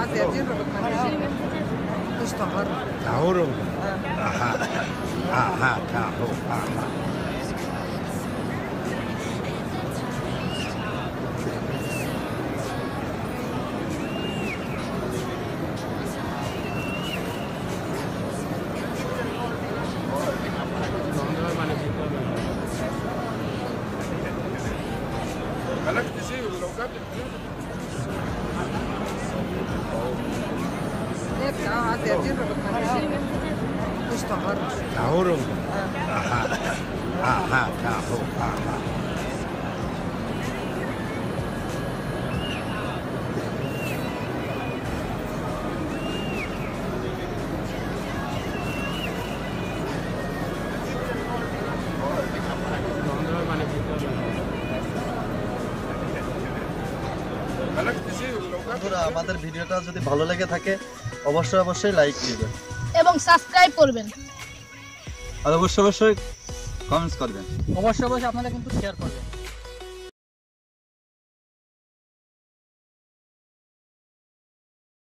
Tahoro. Aha. Aha, taho. Aha. Tahoro. Aha. Aha, taho. Aha. আমাদের ভিডিওটা যদি ভালো লেগে থাকে অবশ্যই লাইক দিবেন এবং সাবস্ক্রাইব করবেন আর অবশ্যই কমেন্টস করবেন অবশ্যই আপনারা কিন্তু শেয়ার করবেন।